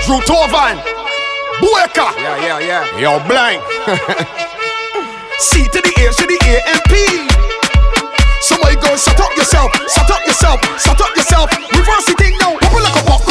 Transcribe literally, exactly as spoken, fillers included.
Drew Torvan, Bueka. Yeah, yeah, yeah. Yo, blank. C to the A to the A M P. Somebody go, shut up yourself, shut up yourself, shut up yourself. Reverse the thing now, pop it like a pop.